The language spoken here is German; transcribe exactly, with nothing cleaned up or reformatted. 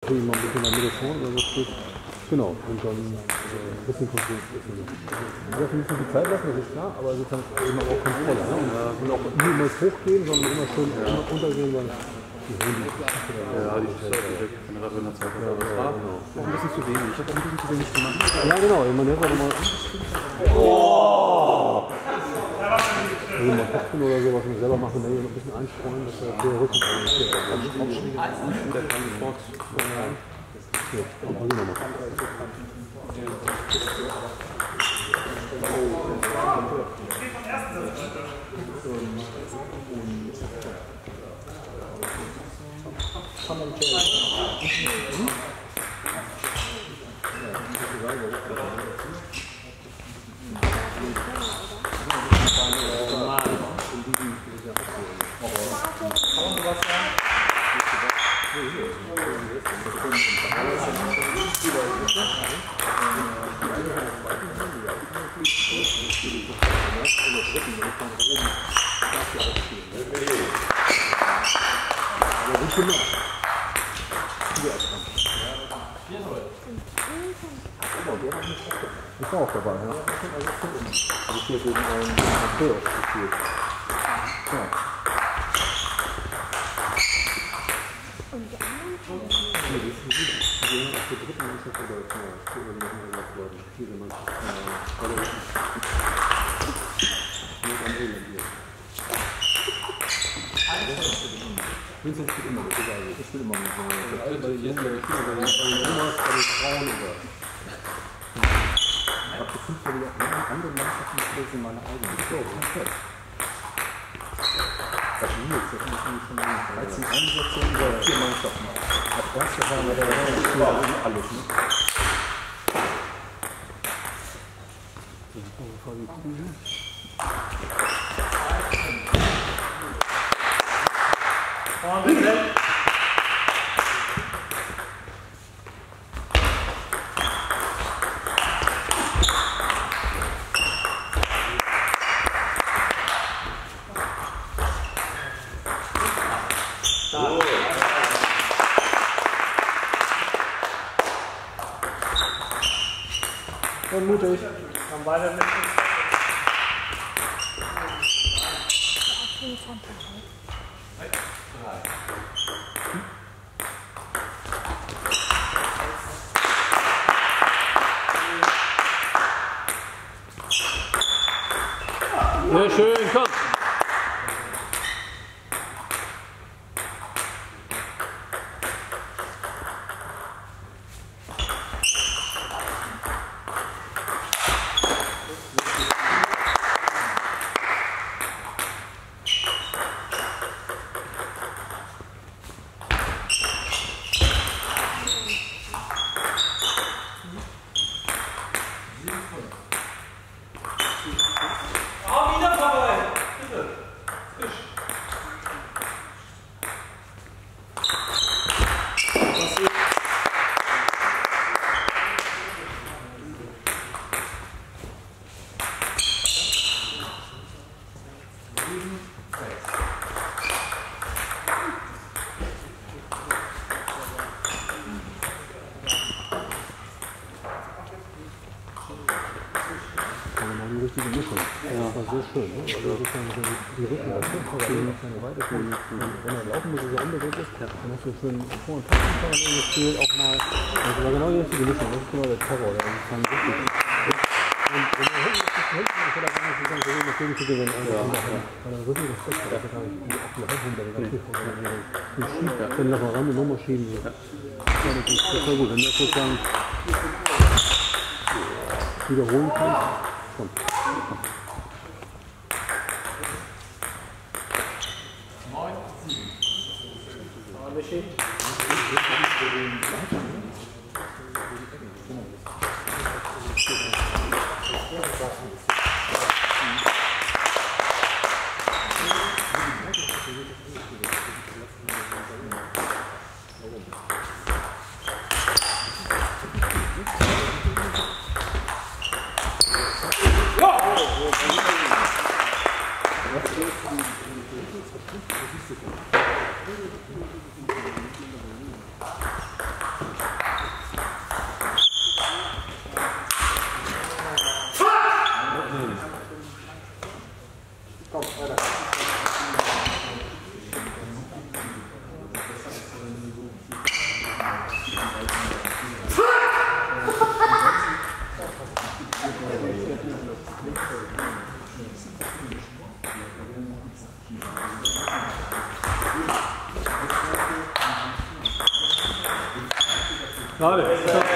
kriege ich mal ein bisschen in der Mitte vorne oder so steht. Genau, und dann äh, ein bisschen Kontrolle. Man darf nicht so viel Zeit lassen, das ist klar, aber sozusagen immer auch Kontrolle. Ne? Und, ja. und auch niemals hochgehen, sondern immer schön ja. immer untergehen, weil die holen die Geschichte. Ja, die ist weg, wenn er in der Zeit hat. Das war auch ein bisschen zu wenig. Ich habe auch ein bisschen zu wenig gemacht. Ja, genau, man hätte auch mal. Oh! Also mal Kopfen oder sowas und selber machen, wenn wir noch ein bisschen einstreuen, dass er der Rücken organisiert. Dann Aufschläge und der kann sofort. Ja, auch hier nochmal. Ich war auch dabei, ja. Also ich hier gegen einen Matthäus gespielt. Ja. Und die anderen? Nee, die sind wieder. Die gehen auf der dritten Mannschaft oder ja, ich glaube, die machen immer Leute, vierte Mannschaft. Nur am Elend hier. Vincent spielt immer mit, egal, ich spiele immer mit. Bei den Jungen, bei den Kindern, bei den Omas, bei den Frauen oder. Ich habe gefühlt, weil ich auch andere Mannschaften spiele, sind meine eigenen. Ich glaube, perfekt. Das ist jetzt, das ist schon dreizehn Einsätze über vier Mannschaften. Das erste haben wir da alles, ne? Vorne bitte. Und mutig. Dann weiter mit. Sehr schön, komm. Richtige Mischung. Ja. Das war sehr schön. Ne? Also das ist dann die Rückenwäsche, die noch keine Weite kommt. Wenn er laufen muss, ist er unbewegt ist, ja. Dann hast du schön vor- und Tastenfahren gespielt, auch mal. Das war genau die richtige Mischung. Das ist genau der Terror. Der ist dann richtig. Und wenn er hinten ist, hinten ist er gar nicht so ganz so gegen zu gewinnen. Weil er wirklich Respekt hat. Das habe ich auch die Hand hinter den schiebt, dann noch mal ran und nochmal schieben. Das ist voll gut. Wenn der sozusagen wiederholen kann. Komm. neun, sieben. Schade.